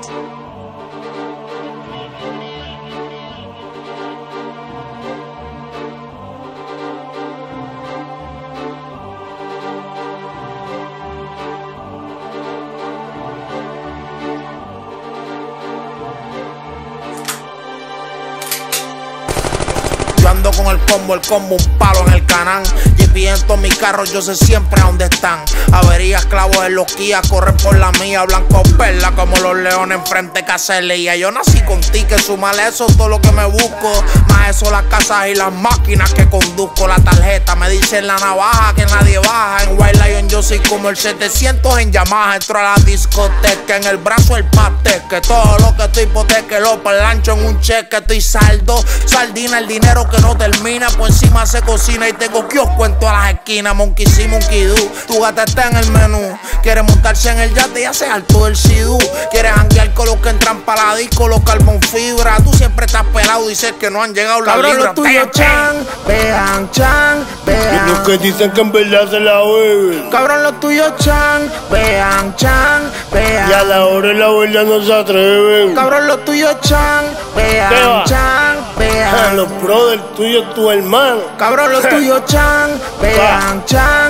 Yo ando con el combo un palo en el canal. GP en todos mis carros, yo sé siempre a dónde están. Averías, clavos en los Kia, corren por la mía. Blanco perla como los leones enfrente de Caselía. Yo nací con ti, que sumale eso todo lo que me busco. Más eso las casas y las máquinas que conduzco. La tarjeta me dice en la navaja que nadie baja. En White Lion yo soy como el 700 en Yamaha. Entro a la discoteca, en el brazo el pateque. Todo lo que estoy hipoteque, lo parlancho en un cheque. Estoy saldo, sardina, el dinero que no termina. Por encima se cocina y tengo kiosco en todas las esquinas. Monkey see, monkey do. Tu gata está en el menú. Quiere montarse en el yate y hace alto del sidú. Quiere janguear con los que entran para la disco, los carbon fibra. Tú siempre estás pelado, dices que no han llegado las libras. Los tuyos chan, vean, chan, vean. Y los que dicen que en verdad se la beben. Cabrón, los tuyos chan, vean, vean. Y a la hora de la verdad no se atreven. Cabrón, los tuyos chan, vean, vean. A los brothers tuyos, tu hermano. Cabrón, los tuyos chan, vean,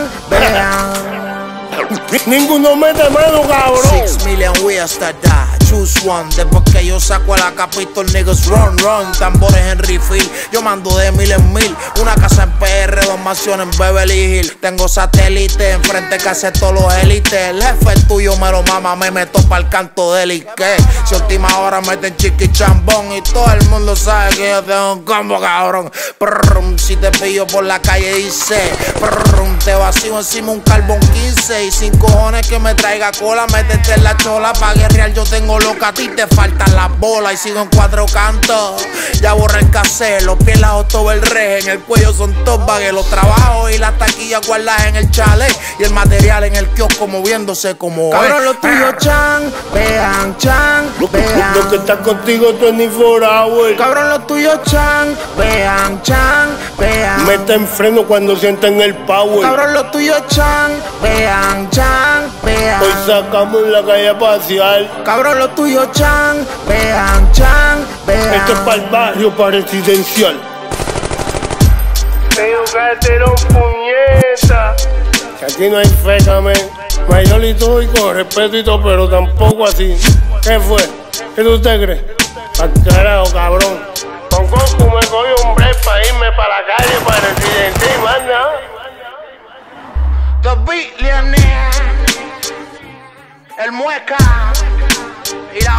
vean. Ninguno mete mano, cabrón. 6 million ways to die, choose one. Después que yo saco la capitol, niggas run. Tambores en refill, yo mando de 1000 en 1000. Una casa en PR, 2 mansiones en Beverly Hills. Tengo satélite, enfrente que hace todos los élites. El jefe el tuyo me lo mama, me meto pa'l canto de él. ¿Y qué? Si última hora meten chiqui chambón y todo el mundo sabe que yo tengo un combo, cabrón. Si te pillo por la calle dice te vacío encima un carbón 15. Y sin cojones que me traiga cola, métete en la chola. Pa' guerrear yo tengo loca, a ti te faltan las bolas. Y sigo en 4 cantos, ya borré el cassette. Los pies las todo el re, en el cuello son top bagues. Los trabajos y las taquillas guardadas en el chalet. Y el material en el kiosco moviéndose como cabrón, los tuyos chan, vean, vean. Lo que está contigo 24 hours. Cabrón, los tuyos chan, vean, vean. Mete en freno cuando sienten el power. Cabrón, los tuyos chan, vean, vean. Hoy sacamos en la calle a pasear. Cabrón, los tuyos chan, vean, vean. Esto es para el barrio, para residencial. Tengo cartero puñeta. Que aquí no hay feca, men. Mayor y todo y con respeto y todo, pero tampoco así. ¿Qué fue? ¿Qué tú te crees? Al carajo, cabrón. Con Goku me cogió un break para irme para la calle, para el residente y más nada. The Billionaire, el Mueca y la